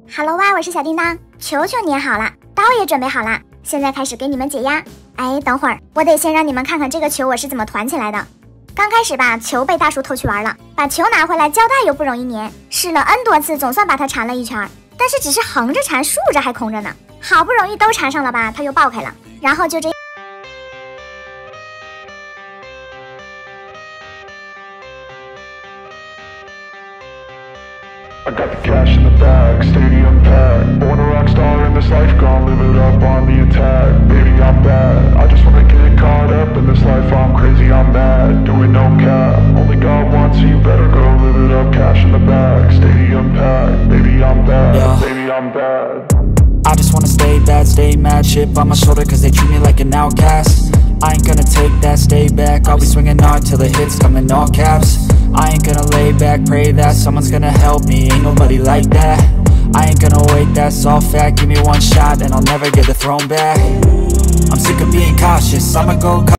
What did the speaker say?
Hello 啊，我是小叮当，球球捏好了，刀也准备好了，现在开始给你们解压。哎，等会儿我得先让你们看看这个球我是怎么团起来的。刚开始吧，球被大叔偷去玩了，把球拿回来，胶带又不容易粘，试了 N 多次，总算把它缠了一圈，但是只是横着缠，竖着还空着呢。好不容易都缠上了吧，它又爆开了，然后就这。 I got the cash in the bag, stadium packed. Born a rock star in this life, gon' live it up on the attack. Baby, I'm bad, I just wanna get caught up in this life. I'm crazy, I'm mad, doing no cap. Only God wants, so you better go live it up. Cash in the bag, stadium packed. Baby, I'm bad, yeah. Baby, I'm bad. I just wanna stay bad, stay mad. Chip on my shoulder cause they treat me like an outcast. I ain't gonna take that, stay back. I'll be swinging hard till the hits come in all caps. I ain't gonna lay back, pray that someone's gonna help me. Ain't nobody like that. I ain't gonna wait, that's all fact. Give me one shot and I'll never get the throne back. I'm sick of being cautious, I'ma go